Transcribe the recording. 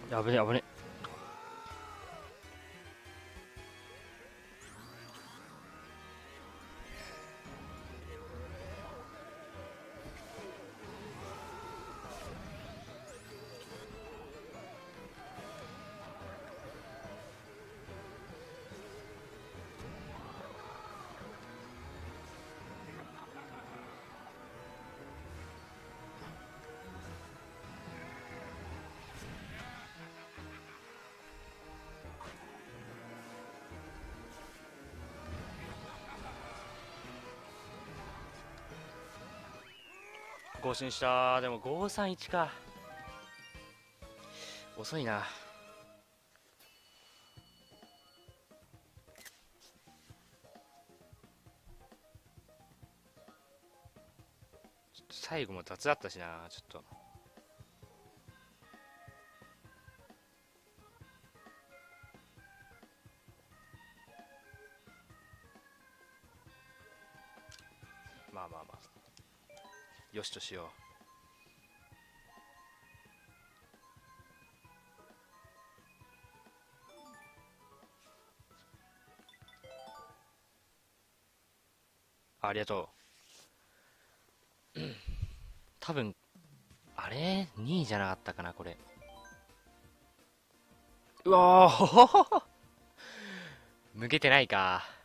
やべね危ね。更新した。でも531か。遅いな。ちょっと最後も雑だったしな。ちょっとまあまあまあ、よしとしよう。ありがとう。多分あれ2位じゃなかったかなこれ。うわー抜けてないか。